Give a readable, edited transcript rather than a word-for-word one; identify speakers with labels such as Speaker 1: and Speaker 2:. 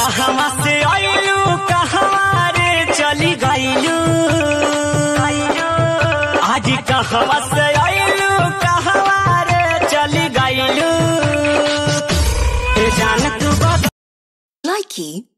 Speaker 1: कहवा से आइलू कहवा रे चली गइलू आज कहवा से आइलू कहवा रे चली गइलू जान तू Likey